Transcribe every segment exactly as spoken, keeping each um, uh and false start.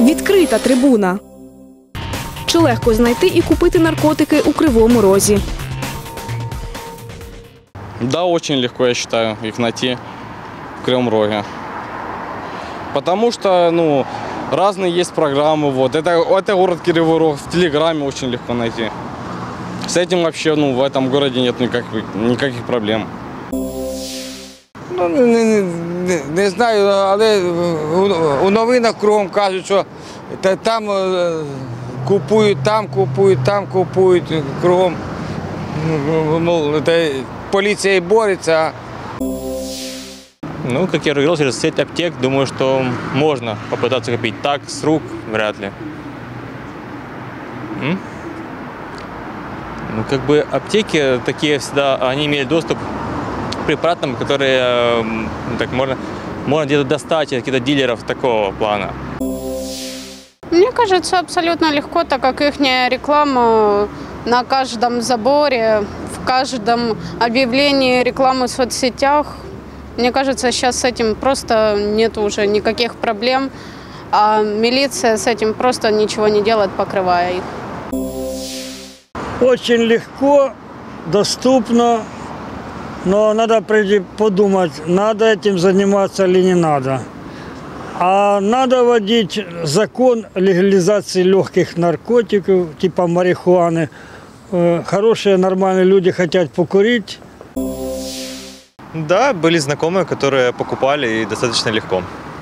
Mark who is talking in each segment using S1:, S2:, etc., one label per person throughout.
S1: Відкрита трибуна. Чи легко знайти і купити наркотики у Кривому Розі?
S2: Да, очень легко, я считаю, их найти в Кривом Роге. Потому что, ну, разные есть программы, вот. Это, это город Кривой Рог, в Телеграме очень легко найти. С этим вообще, ну, в этом городе нет никаких, никаких проблем.
S3: Ну, не, не, не знаю, але у, у новинах кругом кажуть, що та, там е, купують, там купують, там купують, кругом, мол, та, поліція і бореться.
S4: Ну, как я уже говорил, через сеть аптек, думаю, что можно попытаться купить. Так, с рук, вряд ли. М? Ну, как бы аптеки такие всегда, они имеют доступ к препаратам, которые, ну, так можно, можно где-то достать от каких-то дилеров такого плана.
S5: Мне кажется, абсолютно легко, так как их реклама на каждом заборе, в каждом объявлении рекламы в соцсетях. Мне кажется, сейчас с этим просто нет уже никаких проблем, а милиция с этим просто ничего не делает, покрывая их.
S6: Очень легко, доступно, но надо прежде подумать, надо этим заниматься или не надо. А надо вводить закон легализации легких наркотиков, типа марихуаны. Хорошие, нормальные люди хотят покурить.
S7: Да, были знакомые, которые покупали и достаточно легко.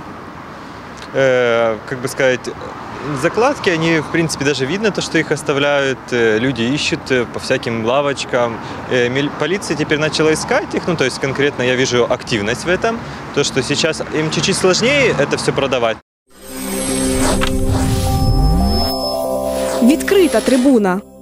S7: Э, как бы сказать, закладки, они, в принципе, даже видно, то, что их оставляют. Люди ищут по всяким лавочкам. Э, полиция теперь начала искать их, ну, то есть конкретно я вижу активность в этом. То, что сейчас им чуть-чуть сложнее это все продавать.
S1: Відкрита трибуна.